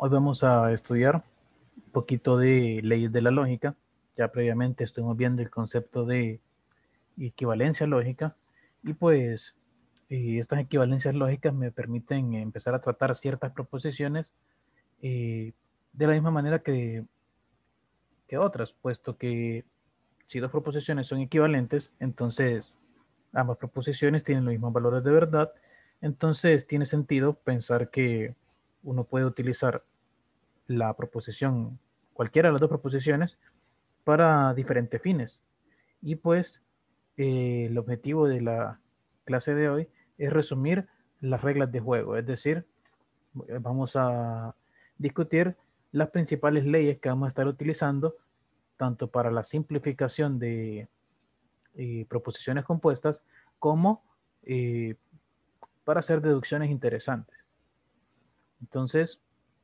Hoy vamos a estudiar un poquito de leyes de la lógica. Ya previamente estuvimos viendo el concepto de equivalencia lógica y pues estas equivalencias lógicas me permiten empezar a tratar ciertas proposiciones de la misma manera que otras, puesto que si dos proposiciones son equivalentes, entonces ambas proposiciones tienen los mismos valores de verdad, entonces tiene sentido pensar que uno puede utilizar la proposición, cualquiera de las dos proposiciones, para diferentes fines. Y pues el objetivo de la clase de hoy es resumir las reglas de juego, es decir, vamos a discutir las principales leyes que vamos a estar utilizando tanto para la simplificación de proposiciones compuestas como eh, para hacer deducciones interesantes. Entonces,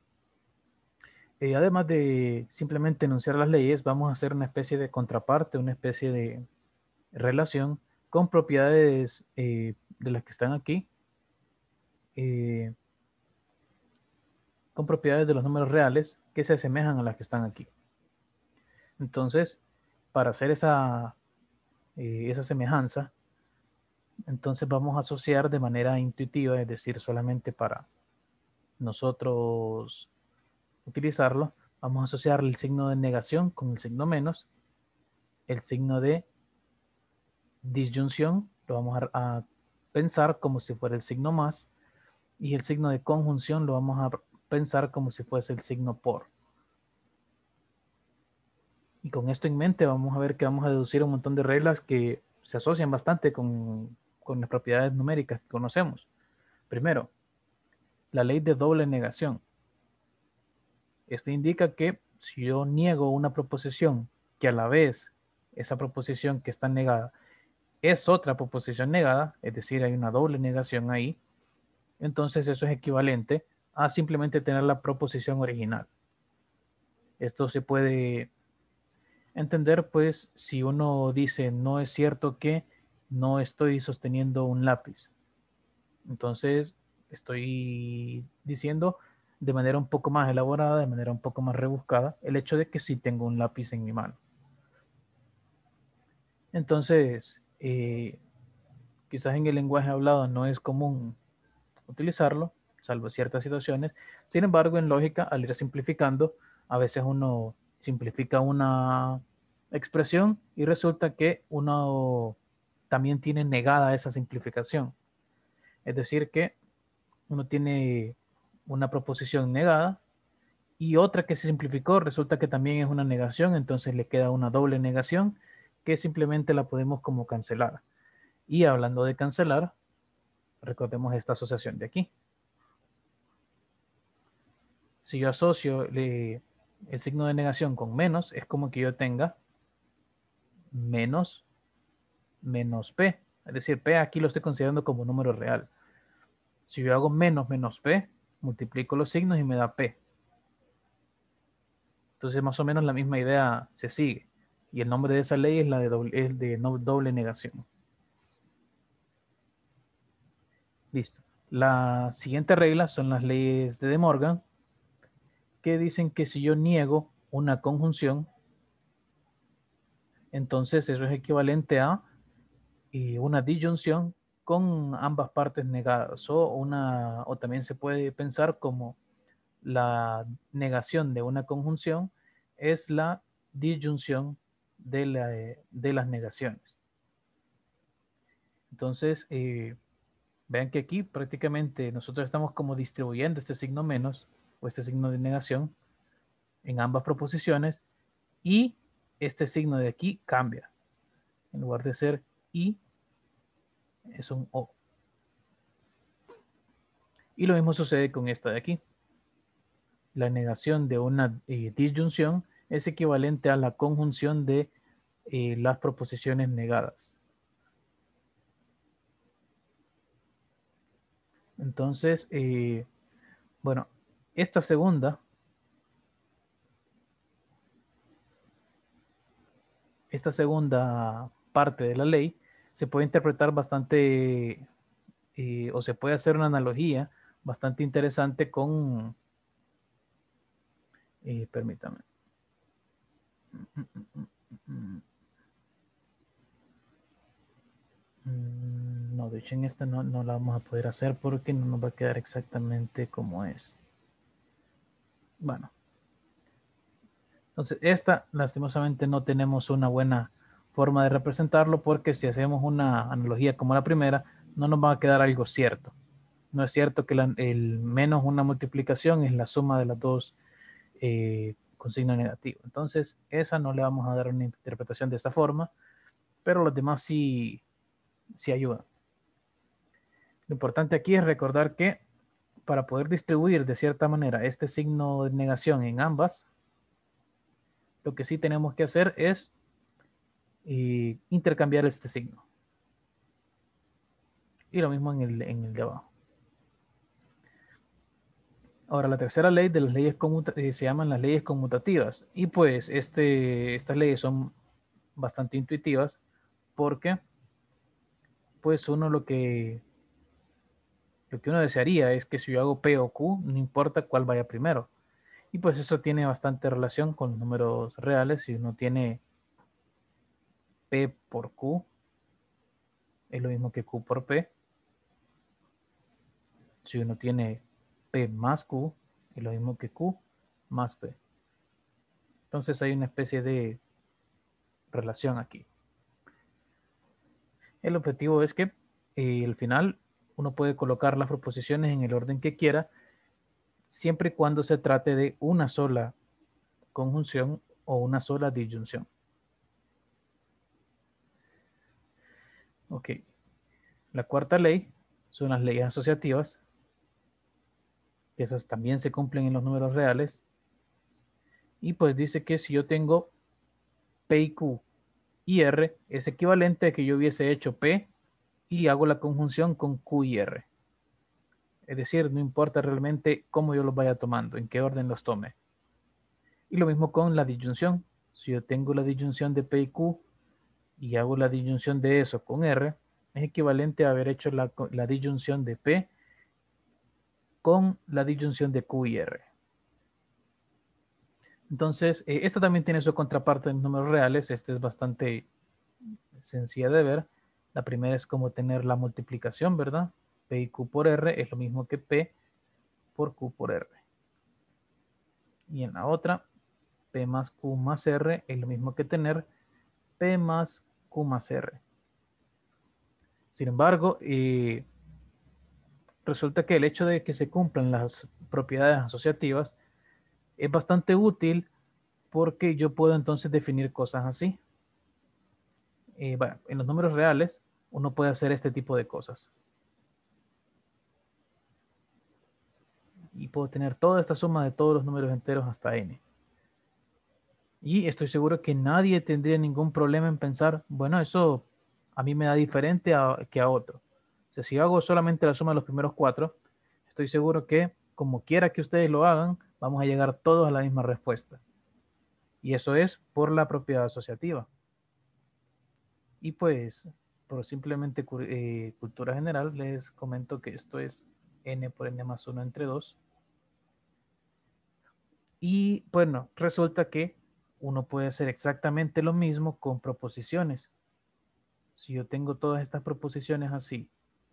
además de simplemente enunciar las leyes, vamos a hacer una especie de contraparte, una especie de relación con propiedades de las que están aquí, eh, con propiedades de los números reales que se asemejan a las que están aquí. Entonces, para hacer esa semejanza, entonces vamos a asociar de manera intuitiva, es decir, solamente para nosotros utilizarlo, vamos a asociar el signo de negación con el signo menos, el signo de disyunción lo vamos a pensar como si fuera el signo más y el signo de conjunción lo vamos a pensar como si fuese el signo por. Y con esto en mente vamos a ver que vamos a deducir un montón de reglas que se asocian bastante con las propiedades numéricas que conocemos. Primero, la ley de doble negación. Esto indica que si yo niego una proposición que a la vez esa proposición que está negada es otra proposición negada, es decir, hay una doble negación ahí, entonces eso es equivalente a simplemente tener la proposición original. Esto se puede entender, pues, si uno dice no es cierto que no estoy sosteniendo un lápiz. Entonces, estoy diciendo de manera un poco más elaborada, de manera un poco más rebuscada, el hecho de que sí tengo un lápiz en mi mano. Entonces, quizás en el lenguaje hablado no es común utilizarlo, salvo ciertas situaciones. Sin embargo, en lógica, al ir simplificando, a veces uno simplifica una expresión y resulta que uno también tiene negada esa simplificación. Es decir, que uno tiene una proposición negada y otra que se simplificó resulta que también es una negación, entonces le queda una doble negación que simplemente la podemos como cancelar. Y hablando de cancelar, recordemos esta asociación de aquí. Si yo asocio el signo de negación con menos, es como que yo tenga menos menos p. Es decir, p aquí lo estoy considerando como número real. Si yo hago menos menos p, multiplico los signos y me da p. Entonces más o menos la misma idea se sigue. Y el nombre de esa ley es la de doble negación. Listo. La siguiente regla son las leyes de De Morgan, que dicen que si yo niego una conjunción, entonces eso es equivalente a una disyunción con ambas partes negadas o también se puede pensar como la negación de una conjunción es la disyunción de las negaciones. Entonces, vean que aquí prácticamente nosotros estamos como distribuyendo este signo menos o este signo de negación en ambas proposiciones y este signo de aquí cambia. En lugar de ser I, es un O. Y lo mismo sucede con esta de aquí. La negación de una disyunción es equivalente a la conjunción de las proposiciones negadas. Entonces, bueno, esta segunda, esta segunda parte de la ley se puede interpretar bastante o se puede hacer una analogía bastante interesante Permítame. No, de hecho en esta no la vamos a poder hacer porque no nos va a quedar exactamente como es. Bueno, entonces esta lastimosamente no tenemos una buena forma de representarlo porque si hacemos una analogía como la primera, no nos va a quedar algo cierto. No es cierto que el menos una multiplicación es la suma de las dos con signo negativo. Entonces, esa no le vamos a dar una interpretación de esta forma, pero los demás sí ayudan. Lo importante aquí es recordar que para poder distribuir de cierta manera este signo de negación en ambas, lo que sí tenemos que hacer es intercambiar este signo. Y lo mismo en el de abajo. Ahora, la tercera ley de las leyes se llaman las leyes conmutativas. Y pues estas leyes son bastante intuitivas porque pues uno lo que uno desearía es que si yo hago P o Q, no importa cuál vaya primero. Y pues eso tiene bastante relación con los números reales. Si uno tiene P por Q, es lo mismo que Q por P. Si uno tiene P más Q, es lo mismo que Q más P. Entonces hay una especie de relación aquí. El objetivo es que al final uno puede colocar las proposiciones en el orden que quiera, siempre y cuando se trate de una sola conjunción o una sola disyunción. Ok. La cuarta ley son las leyes asociativas, que esas también se cumplen en los números reales. Y pues dice que si yo tengo P y Q y R, es equivalente a que yo hubiese hecho P y hago la conjunción con Q y R. Es decir, no importa realmente cómo yo los vaya tomando, en qué orden los tome. Y lo mismo con la disyunción. Si yo tengo la disyunción de P y Q y hago la disyunción de eso con R, es equivalente a haber hecho la disyunción de P con la disyunción de Q y R. Entonces, esta también tiene su contraparte en números reales. Este es bastante sencilla de ver. La primera es como tener la multiplicación, ¿verdad? P y Q por R es lo mismo que P por Q por R. Y en la otra, P más Q más R es lo mismo que tener P más Q más R. Sin embargo, resulta que el hecho de que se cumplan las propiedades asociativas es bastante útil porque yo puedo entonces definir cosas así. Bueno, en los números reales uno puede hacer este tipo de cosas. Y puedo tener toda esta suma de todos los números enteros hasta n. Y estoy seguro que nadie tendría ningún problema en pensar, bueno, eso a mí me da diferente que a otro. O sea, si yo hago solamente la suma de los primeros cuatro, estoy seguro que como quiera que ustedes lo hagan, vamos a llegar todos a la misma respuesta. Y eso es por la propiedad asociativa. Y pues, por simplemente cultura general, les comento que esto es n por n más 1 entre 2. Y bueno, resulta que uno puede hacer exactamente lo mismo con proposiciones. Si yo tengo todas estas proposiciones así,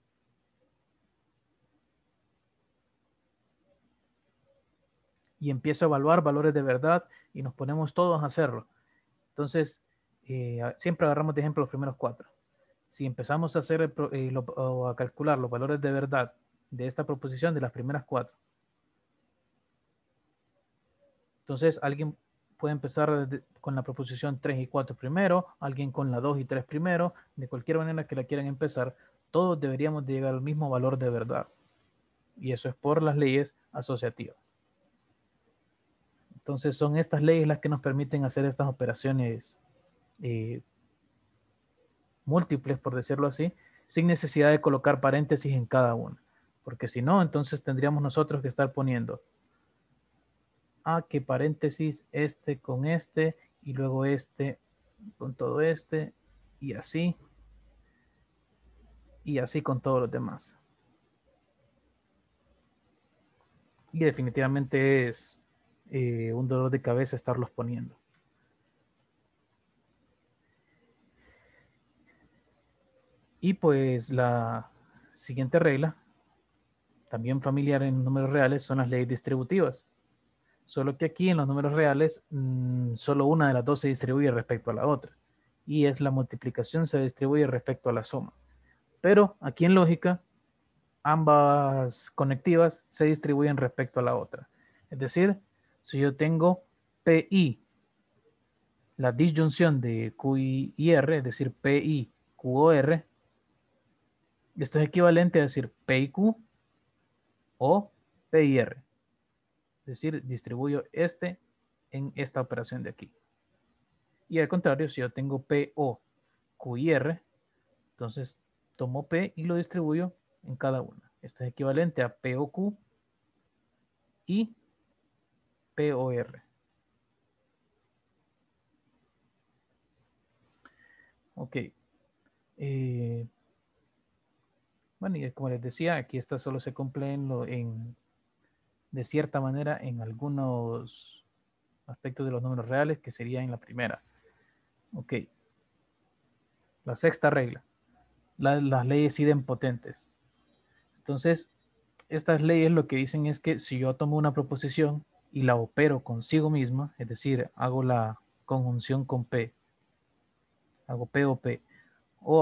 y empiezo a evaluar valores de verdad y nos ponemos todos a hacerlo. Entonces, siempre agarramos de ejemplo los primeros cuatro. Si empezamos a hacer o a calcular los valores de verdad de esta proposición de las primeras cuatro, entonces alguien puede empezar con la proposición 3 y 4 primero, alguien con la 2 y 3 primero, de cualquier manera que la quieran empezar, todos deberíamos de llegar al mismo valor de verdad. Y eso es por las leyes asociativas. Entonces son estas leyes las que nos permiten hacer estas operaciones eh, múltiples, por decirlo así, sin necesidad de colocar paréntesis en cada una. Porque si no, entonces tendríamos nosotros que estar poniendo que paréntesis este con este y luego este con todo este y así con todos los demás. Y definitivamente es un dolor de cabeza estarlos poniendo. Y pues la siguiente regla, también familiar en números reales, son las leyes distributivas. Solo que aquí en los números reales, solo una de las dos se distribuye respecto a la otra. Y es la multiplicación se distribuye respecto a la suma. Pero aquí en lógica, ambas conectivas se distribuyen respecto a la otra. Es decir, si yo tengo PI, la disyunción de QI y R, es decir, PI, QOR, esto es equivalente a decir P y Q o P y R. Es decir, distribuyo este en esta operación de aquí. Y al contrario, si yo tengo PO, Q y R, entonces tomo P y lo distribuyo en cada una. Esto es equivalente a POQ y POR. Ok. Bueno, y como les decía, aquí esta solo se cumple de cierta manera en algunos aspectos de los números reales, que sería en la primera. Ok. La sexta regla. Las leyes idempotentes. Entonces, estas leyes lo que dicen es que si yo tomo una proposición y la opero consigo misma, es decir, hago la conjunción con P, hago P o P, o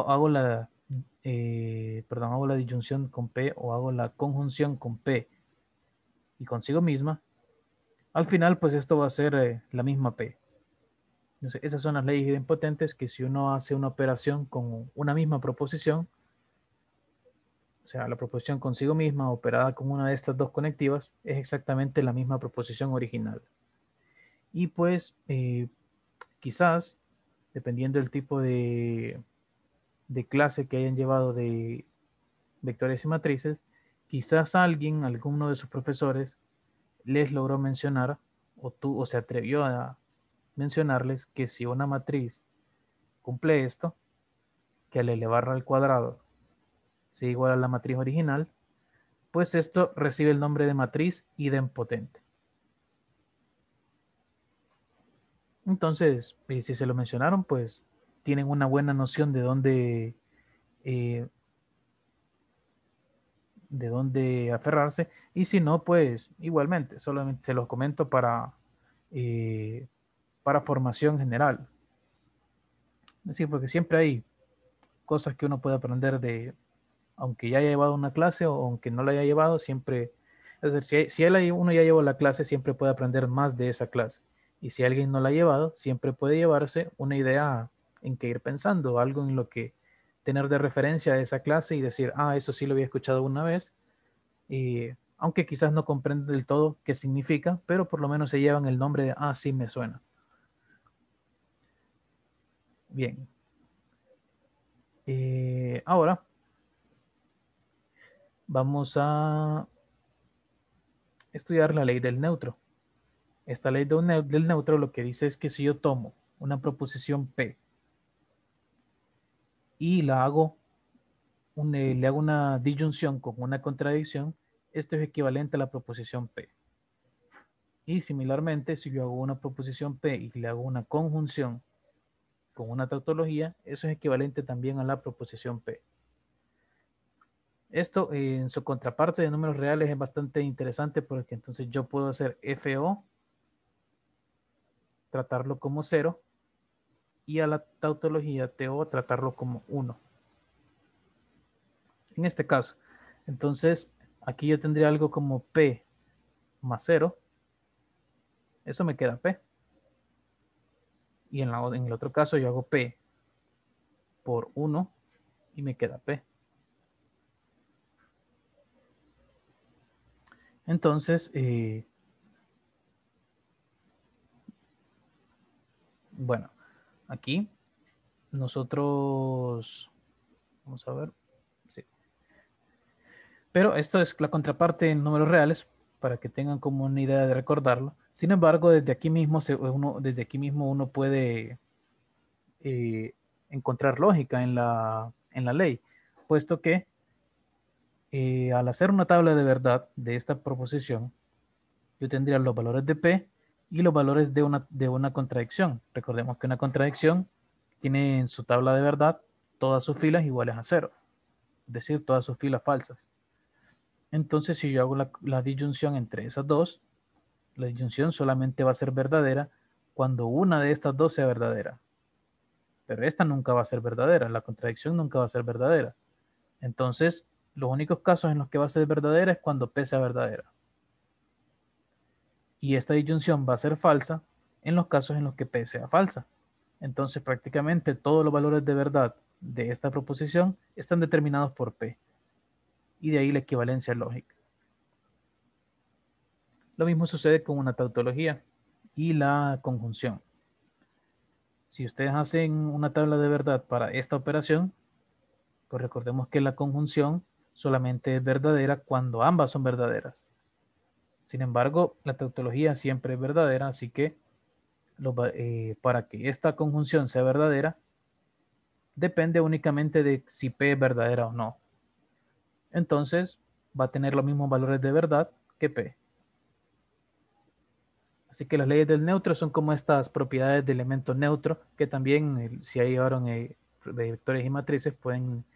hago la disyunción con P o hago la conjunción con P y consigo misma, al final pues esto va a ser la misma P. Entonces, esas son las leyes idempotentes que si uno hace una operación con una misma proposición, o sea, la proposición consigo misma operada con una de estas dos conectivas, es exactamente la misma proposición original. Y pues quizás, dependiendo del tipo de clase que hayan llevado de vectores y matrices, quizás alguno de sus profesores, les logró mencionar o se atrevió a mencionarles que si una matriz cumple esto, que al elevarla al cuadrado sea igual a la matriz original, pues esto recibe el nombre de matriz idempotente. Entonces, si se lo mencionaron, pues tienen una buena noción de dónde aferrarse, y si no, pues igualmente, solamente se los comento para formación general. Es decir, porque siempre hay cosas que uno puede aprender aunque ya haya llevado una clase o aunque no la haya llevado, siempre, es decir, si uno ya llevó la clase, siempre puede aprender más de esa clase. Y si alguien no la ha llevado, siempre puede llevarse una idea en que ir pensando, algo en lo que tener de referencia de esa clase y decir, eso sí lo había escuchado una vez, y aunque quizás no comprenden del todo qué significa, pero por lo menos se llevan el nombre de, sí me suena. Bien. Ahora vamos a estudiar la ley del neutro. Esta ley del neutro lo que dice es que si yo tomo una proposición P y le hago una disyunción con una contradicción, esto es equivalente a la proposición P. Y similarmente, si yo hago una proposición P y le hago una conjunción con una tautología, eso es equivalente también a la proposición P. Esto en su contraparte de números reales es bastante interesante porque entonces yo puedo hacer FO, tratarlo como 0, y a la tautología TO tratarlo como 1. En este caso, entonces aquí yo tendría algo como P más 0, eso me queda P. Y en el otro caso yo hago P por 1 y me queda P. Entonces, bueno, aquí nosotros, vamos a ver, sí. Pero esto es la contraparte en números reales, para que tengan como una idea de recordarlo. Sin embargo, desde aquí mismo uno puede encontrar lógica en la ley, puesto que al hacer una tabla de verdad de esta proposición, yo tendría los valores de P y los valores de una contradicción. Recordemos que una contradicción tiene en su tabla de verdad todas sus filas iguales a cero, es decir, todas sus filas falsas. Entonces, si yo hago la disyunción entre esas dos, la disyunción solamente va a ser verdadera cuando una de estas dos sea verdadera. Pero esta nunca va a ser verdadera, la contradicción nunca va a ser verdadera. Entonces, los únicos casos en los que va a ser verdadera es cuando P sea verdadera. Y esta disyunción va a ser falsa en los casos en los que P sea falsa. Entonces, prácticamente todos los valores de verdad de esta proposición están determinados por P. Y de ahí la equivalencia lógica. Lo mismo sucede con una tautología y la conjunción. Si ustedes hacen una tabla de verdad para esta operación, pues recordemos que la conjunción solamente es verdadera cuando ambas son verdaderas. Sin embargo, la tautología siempre es verdadera, así que para que esta conjunción sea verdadera, depende únicamente de si P es verdadera o no. Entonces, va a tener los mismos valores de verdad que P. Así que las leyes del neutro son como estas propiedades de elemento neutro que también, si ahí llevaron de vectores y matrices, pueden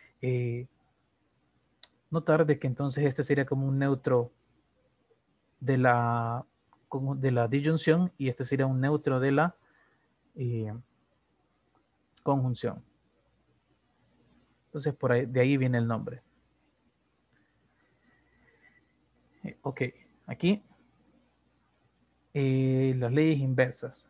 notar de que entonces este sería como un neutro de la disyunción y este sería un neutro de la eh, conjunción. Entonces, por ahí, de ahí viene el nombre. Ok, aquí las leyes inversas.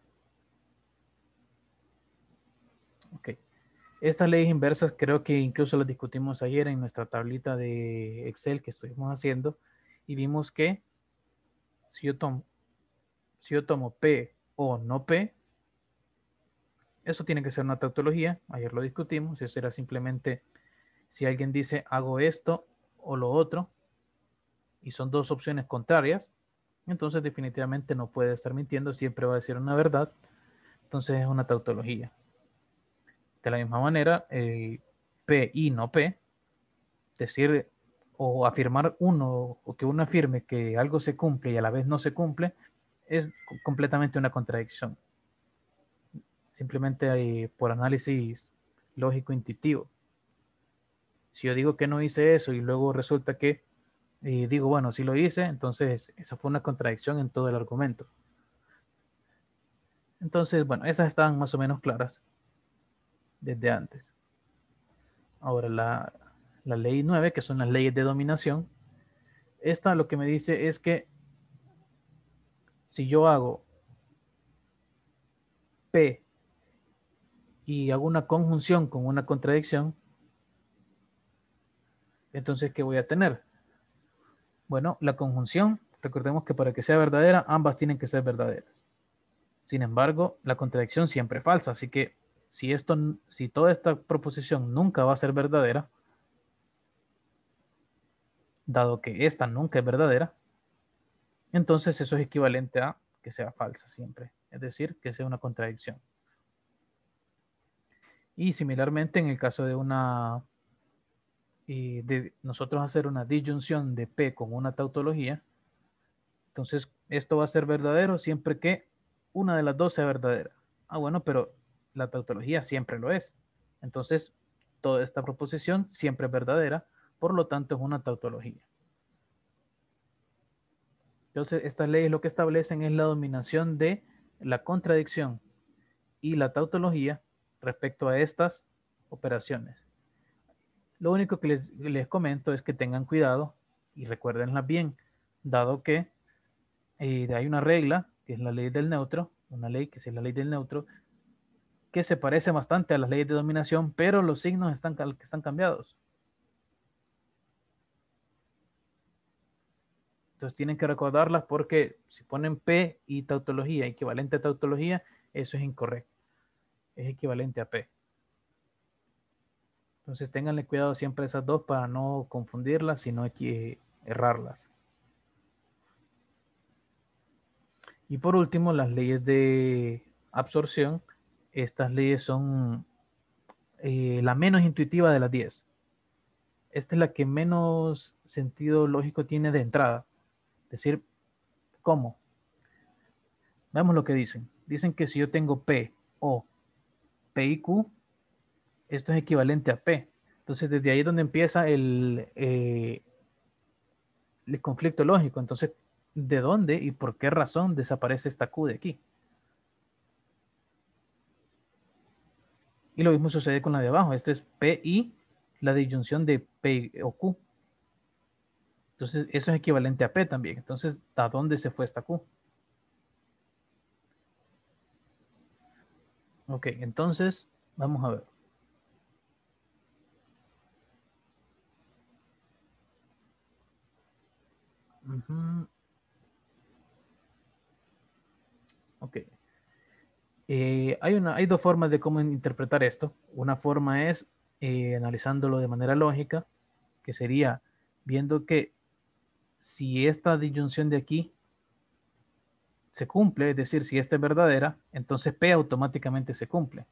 Ok, estas leyes inversas creo que incluso las discutimos ayer en nuestra tablita de Excel que estuvimos haciendo y vimos que si yo tomo P o no P, eso tiene que ser una tautología. Ayer lo discutimos. Eso era simplemente si alguien dice hago esto o lo otro y son dos opciones contrarias, entonces definitivamente no puede estar mintiendo, siempre va a decir una verdad. Entonces es una tautología. De la misma manera, P y no P, decir o afirmar uno o que uno afirme que algo se cumple y a la vez no se cumple, es completamente una contradicción. Simplemente por análisis lógico intuitivo. Si yo digo que no hice eso y luego resulta que digo, bueno, sí lo hice, entonces esa fue una contradicción en todo el argumento. Entonces, bueno, esas estaban más o menos claras desde antes. Ahora, la ley 9, que son las leyes de dominación, esta lo que me dice es que si yo hago P y hago una conjunción con una contradicción, entonces, ¿qué voy a tener? Bueno, la conjunción, recordemos que para que sea verdadera, ambas tienen que ser verdaderas. Sin embargo, la contradicción siempre es falsa, así que si toda esta proposición nunca va a ser verdadera, dado que esta nunca es verdadera, entonces eso es equivalente a que sea falsa siempre, es decir, que sea una contradicción. Y similarmente en el caso de nosotros hacer una disyunción de P con una tautología, entonces esto va a ser verdadero siempre que una de las dos sea verdadera. Ah, bueno, pero la tautología siempre lo es. Entonces, toda esta proposición siempre es verdadera, por lo tanto es una tautología. Entonces, estas leyes lo que establecen es la dominación de la contradicción y la tautología respecto a estas operaciones. Lo único que les comento es que tengan cuidado y recuérdenlas bien, dado que hay una regla, que es la ley del neutro, una ley que es la ley del neutro, que se parece bastante a las leyes de dominación, pero los signos están cambiados. Entonces tienen que recordarlas porque si ponen P y tautología, equivalente a tautología, eso es incorrecto. Es equivalente a P. Entonces ténganle cuidado siempre esas dos para no confundirlas, sino errarlas. Y por último, las leyes de absorción. Estas leyes son la menos intuitiva de las 10. Esta es la que menos sentido lógico tiene de entrada. Es decir, ¿cómo? Veamos lo que dicen. Dicen que si yo tengo P o P y Q, esto es equivalente a P. Entonces, desde ahí es donde empieza el conflicto lógico. Entonces, ¿de dónde y por qué razón desaparece esta Q de aquí? Y lo mismo sucede con la de abajo. Este es P y la disyunción de P o Q. Entonces, eso es equivalente a P también. Entonces, ¿a dónde se fue esta Q? Ok, entonces, vamos a ver. Ujú. Ok. Hay dos formas de cómo interpretar esto. Una forma es analizándolo de manera lógica, que sería viendo que si esta disyunción de aquí se cumple, es decir, si esta es verdadera, entonces P automáticamente se cumple.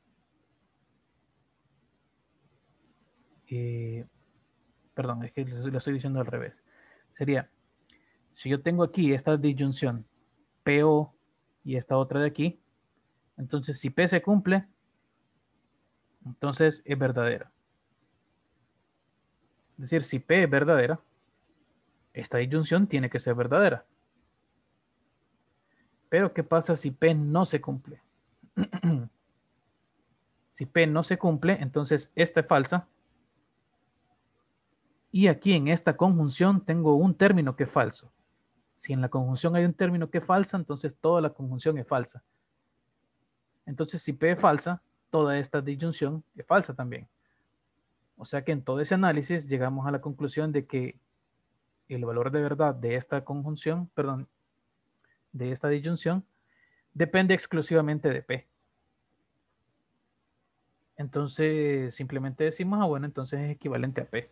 Eh, Perdón, es que lo estoy diciendo al revés. Sería, si yo tengo aquí esta disyunción PO y esta otra de aquí, entonces si P se cumple, entonces es verdadera. Es decir, si P es verdadera, esta disyunción tiene que ser verdadera. Pero ¿qué pasa si P no se cumple? Si P no se cumple, entonces esta es falsa. Y aquí en esta conjunción tengo un término que es falso. Si en la conjunción hay un término que es falsa, entonces toda la conjunción es falsa. Entonces, si P es falsa, toda esta disyunción es falsa también. O sea que en todo ese análisis llegamos a la conclusión de que el valor de verdad de esta conjunción, perdón, de esta disyunción, depende exclusivamente de P. Entonces, simplemente decimos, bueno, entonces es equivalente a P.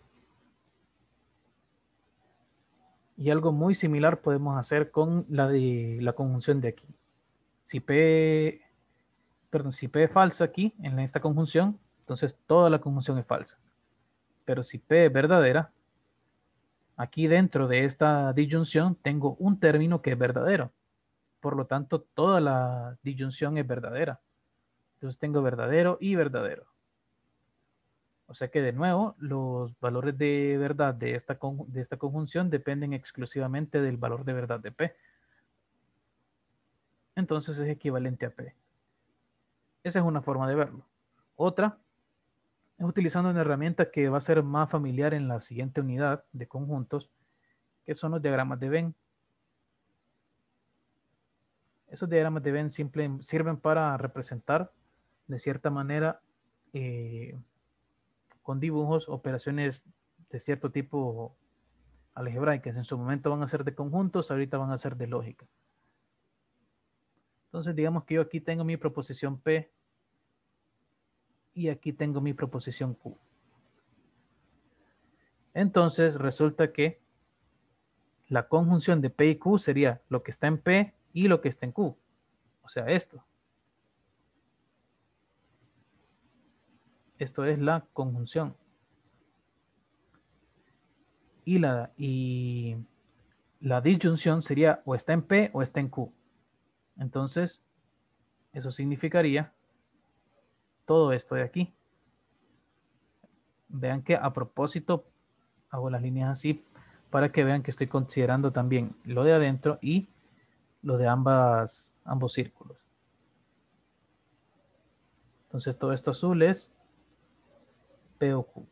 Y algo muy similar podemos hacer con la de la conjunción de aquí. Si P, perdón, si P es falsa aquí, en esta conjunción, entonces toda la conjunción es falsa. Pero si P es verdadera, aquí dentro de esta disyunción tengo un término que es verdadero. Por lo tanto, toda la disyunción es verdadera. Entonces tengo verdadero y verdadero. O sea que de nuevo, los valores de verdad de esta conjunción dependen exclusivamente del valor de verdad de P. Entonces es equivalente a P. Esa es una forma de verlo. Otra es utilizando una herramienta que va a ser más familiar en la siguiente unidad de conjuntos, que son los diagramas de Venn. Esos diagramas de Venn sirven para representar de cierta manera eh, con dibujos operaciones de cierto tipo algebraicas. En su momento van a ser de conjuntos, ahorita van a ser de lógica. Entonces digamos que yo aquí tengo mi proposición P y aquí tengo mi proposición Q. Entonces resulta que la conjunción de P y Q sería lo que está en P y lo que está en Q. O sea, esto. Esto es la conjunción. Y la disyunción sería o está en P o está en Q. Entonces, eso significaría todo esto de aquí. Vean que a propósito hago las líneas así para que vean que estoy considerando también lo de adentro y lo de ambos círculos. Entonces todo esto azul es P o Q.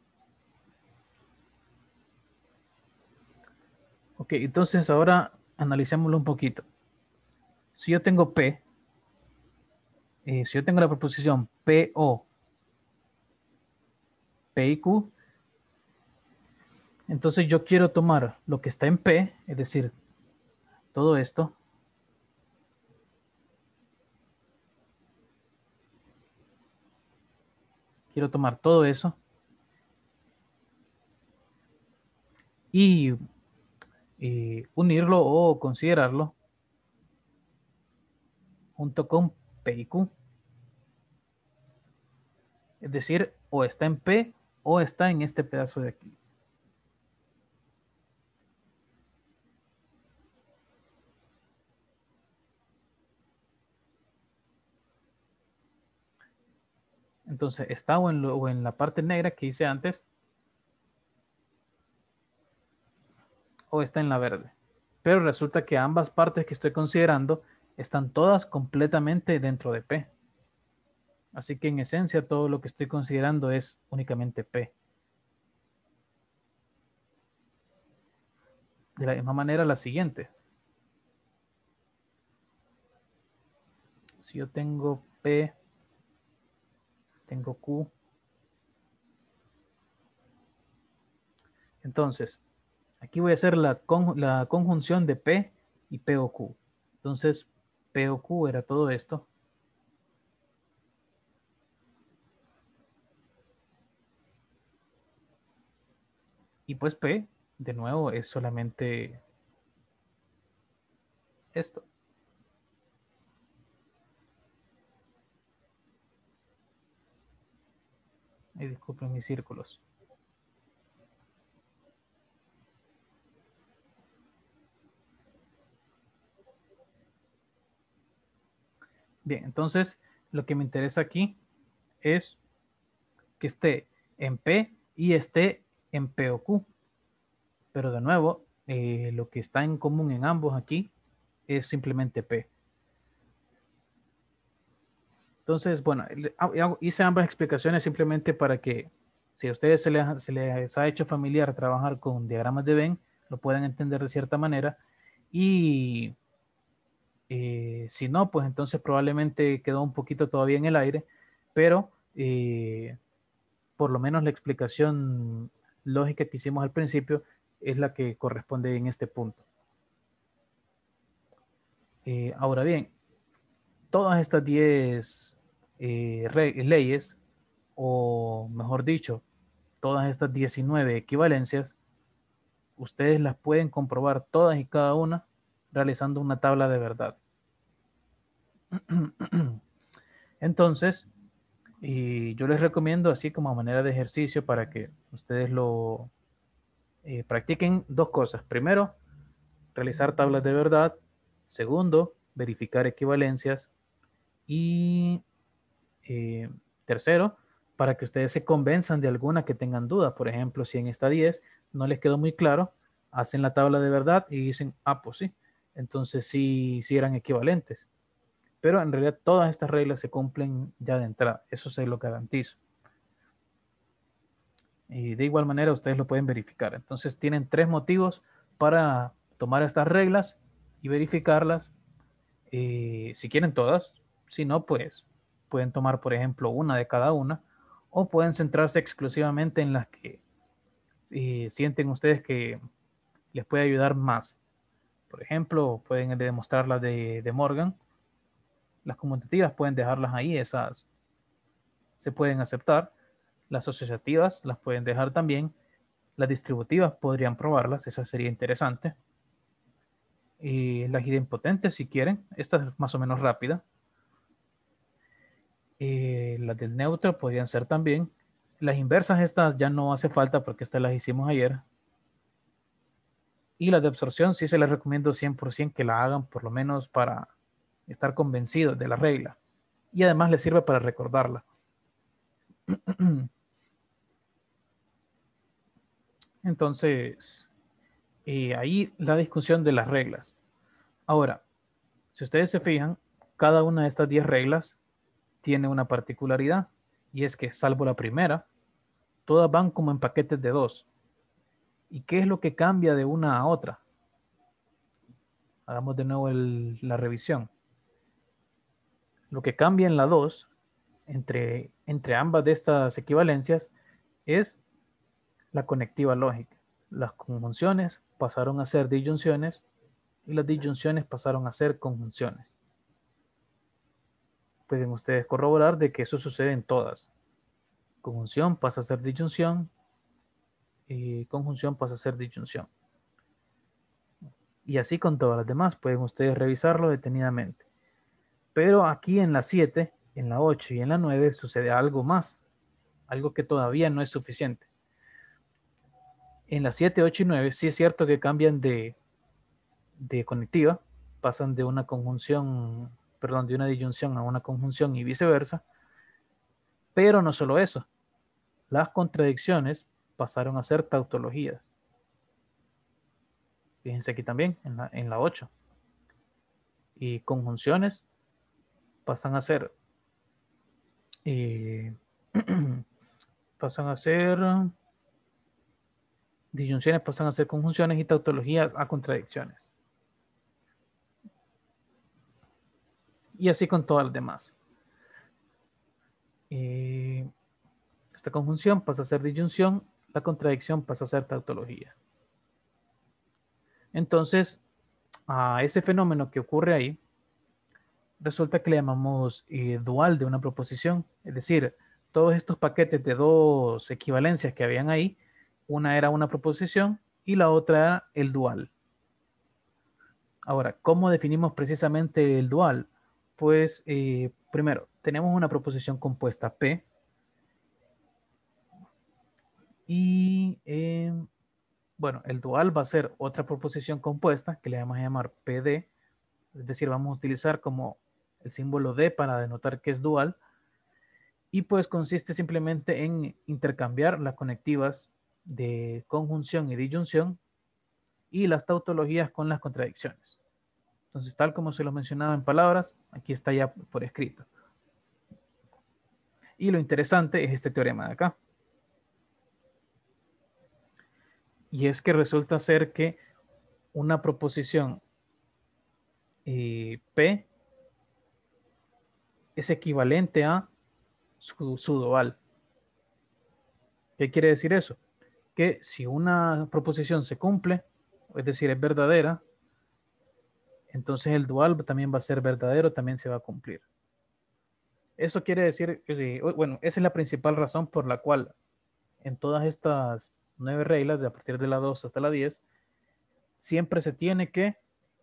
Ok, entonces ahora analicémoslo un poquito. Si yo tengo P, si yo tengo la proposición P o P y Q, entonces yo quiero tomar lo que está en P, es decir, todo esto, quiero tomar todo eso y unirlo o considerarlo junto con P y Q. Es decir, o está en P o está en este pedazo de aquí. Entonces está o en la parte negra que hice antes, o está en la verde. Pero resulta que ambas partes que estoy considerando están todas completamente dentro de P. Así que en esencia todo lo que estoy considerando es únicamente P. De la misma manera la siguiente. Si yo tengo P, tengo Q, entonces aquí voy a hacer la conjunción de P y P o Q. Entonces P o Q era todo esto. Y pues P, de nuevo, es solamente esto. Y disculpen mis círculos. Bien, entonces lo que me interesa aquí es que esté en P y esté en P o Q. Pero de nuevo, lo que está en común en ambos aquí es simplemente P. Entonces, bueno, hice ambas explicaciones simplemente para que si a ustedes se les ha hecho familiar trabajar con diagramas de Venn, lo puedan entender de cierta manera. Y si no, pues entonces probablemente quedó un poquito todavía en el aire, pero por lo menos la explicación lógica que hicimos al principio es la que corresponde en este punto. Ahora bien, todas estas 10 leyes, o mejor dicho, todas estas 19 equivalencias, ustedes las pueden comprobar todas y cada una realizando una tabla de verdad. Entonces, yo les recomiendo así como a manera de ejercicio para que ustedes lo practiquen dos cosas. Primero, realizar tablas de verdad. Segundo, verificar equivalencias. Y eh, tercero, para que ustedes se convenzan de alguna que tengan dudas. Por ejemplo, si en esta 10 no les quedó muy claro, hacen la tabla de verdad y dicen, ah, pues sí, entonces sí eran equivalentes. Pero en realidad todas estas reglas se cumplen ya de entrada, eso se lo garantizo. Y de igual manera ustedes lo pueden verificar. Entonces tienen tres motivos para tomar estas reglas y verificarlas. Si quieren todas, si no, pues pueden tomar, por ejemplo, una de cada una o pueden centrarse exclusivamente en las que sienten ustedes que les puede ayudar más. Por ejemplo, pueden demostrar las de Morgan. Las conmutativas pueden dejarlas ahí, esas se pueden aceptar. Las asociativas las pueden dejar también. Las distributivas podrían probarlas, esa sería interesante. Las idempotentes, si quieren, esta es más o menos rápida. Las del neutro podrían ser también. Las inversas, estas ya no hace falta porque estas las hicimos ayer. Y las de absorción sí se les recomiendo 100% que la hagan por lo menos para estar convencidos de la regla. Y además les sirve para recordarla. Entonces, ahí la discusión de las reglas. Ahora, si ustedes se fijan, cada una de estas 10 reglas tiene una particularidad. Y es que, salvo la primera, todas van como en paquetes de dos. ¿Y qué es lo que cambia de una a otra? Hagamos de nuevo la revisión. Lo que cambia en la 2 entre ambas de estas equivalencias es la conectiva lógica. Las conjunciones pasaron a ser disyunciones y las disyunciones pasaron a ser conjunciones. Pueden ustedes corroborar de que eso sucede en todas. Conjunción pasa a ser disyunción y conjunción pasa a ser disyunción. Y así con todas las demás, pueden ustedes revisarlo detenidamente. Pero aquí en la 7, en la 8 y en la 9 sucede algo más, algo que todavía no es suficiente. En la 7, 8 y 9 sí es cierto que cambian de conectiva, pasan de una conjunción, perdón, de una disyunción a una conjunción y viceversa, Pero no solo eso, las contradicciones pasaron a ser tautologías. Fíjense aquí también, en la 8. Y conjunciones pasan a ser pasan a ser disyunciones, pasan a ser conjunciones y tautologías a contradicciones. Y así con todas las demás. Esta conjunción pasa a ser disyunción, la contradicción pasa a ser tautología. Entonces, a ese fenómeno que ocurre ahí, resulta que le llamamos dual de una proposición. Es decir, todos estos paquetes de dos equivalencias que habían ahí, una era una proposición y la otra era el dual. Ahora, ¿cómo definimos precisamente el dual? Pues primero, tenemos una proposición compuesta P y bueno, el dual va a ser otra proposición compuesta que le vamos a llamar PD, es decir, vamos a utilizar como el símbolo D para denotar que es dual y pues consiste simplemente en intercambiar las conectivas de conjunción y disyunción y las tautologías con las contradicciones. Entonces, tal como se lo mencionaba en palabras, aquí está ya por escrito. Y lo interesante es este teorema de acá. Y es que resulta ser que una proposición P es equivalente a su dual. ¿Qué quiere decir eso? Que si una proposición se cumple, es decir, es verdadera, entonces el dual también va a ser verdadero, también se va a cumplir. Eso quiere decir, bueno, esa es la principal razón por la cual en todas estas 9 reglas, de a partir de la 2 hasta la 10, siempre se tiene que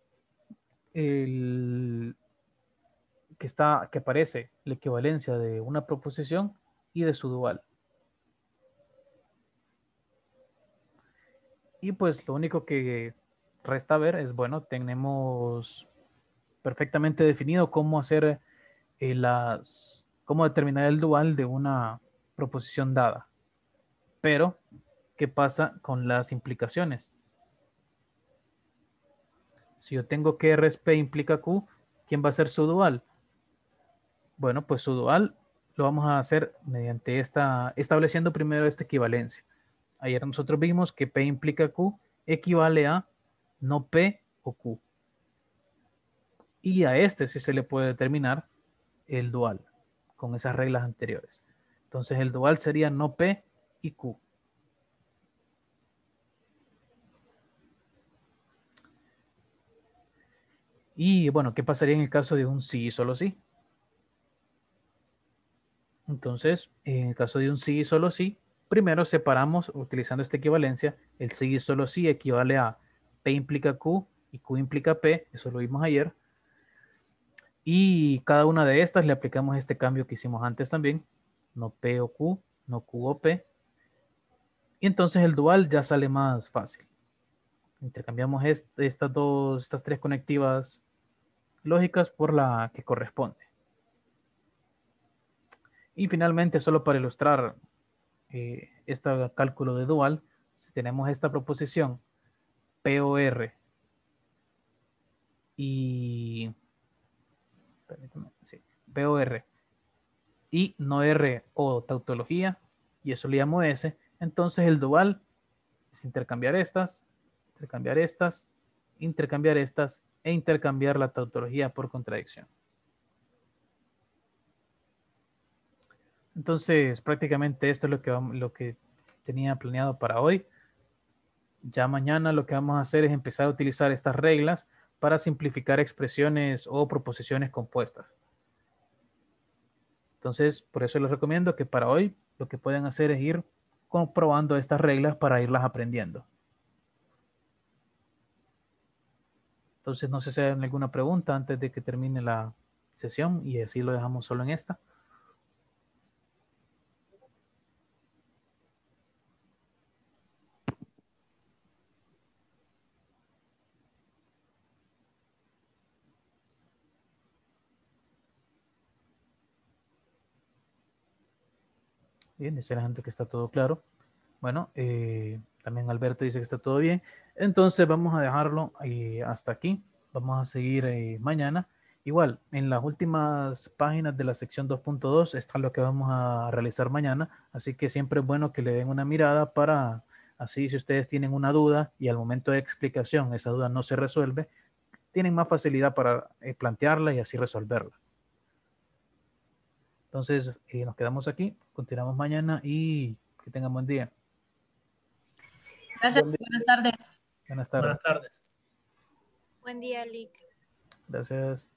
que aparece la equivalencia de una proposición y de su dual. Y pues lo único que resta ver es, bueno, tenemos perfectamente definido cómo hacer cómo determinar el dual de una proposición dada. Pero, ¿qué pasa con las implicaciones? Si yo tengo que RSP implica Q, ¿quién va a ser su dual? Bueno, pues su dual lo vamos a hacer mediante estableciendo primero esta equivalencia. Ayer nosotros vimos que P implica Q equivale a no P o Q. Y a este sí se le puede determinar el dual con esas reglas anteriores. Entonces el dual sería no P y Q. Y bueno, ¿qué pasaría en el caso de un sí y solo sí? Entonces, en el caso de un sí y solo sí, primero separamos utilizando esta equivalencia. El sí y solo sí equivale a P implica Q y Q implica P, eso lo vimos ayer. Y cada una de estas le aplicamos este cambio que hicimos antes también, no P o Q, no Q o P. Y entonces el dual ya sale más fácil. Intercambiamos estas tres conectivas lógicas por la que corresponde. Y finalmente, solo para ilustrar este cálculo de dual, si tenemos esta proposición POR y sí, POR y no R o tautología, y eso le llamo S, entonces el dual es intercambiar estas, intercambiar estas, intercambiar estas e intercambiar la tautología por contradicción. Entonces, prácticamente esto es lo que tenía planeado para hoy. Ya mañana lo que vamos a hacer es empezar a utilizar estas reglas para simplificar expresiones o proposiciones compuestas. Entonces, por eso les recomiendo que para hoy lo que pueden hacer es ir comprobando estas reglas para irlas aprendiendo. Entonces, no sé si hay alguna pregunta antes de que termine la sesión y así lo dejamos solo en esta. Bien, dice la gente que está todo claro. Bueno, también Alberto dice que está todo bien. Entonces vamos a dejarlo hasta aquí. Vamos a seguir mañana. Igual, en las últimas páginas de la sección 2.2 está lo que vamos a realizar mañana. Así que siempre es bueno que le den una mirada para, así si ustedes tienen una duda y al momento de explicación esa duda no se resuelve, tienen más facilidad para plantearla y así resolverla. Entonces, nos quedamos aquí, continuamos mañana y que tengan buen día. Gracias, buenas tardes. Buenas tardes. Buenas tardes. Buen día, Lick. Gracias.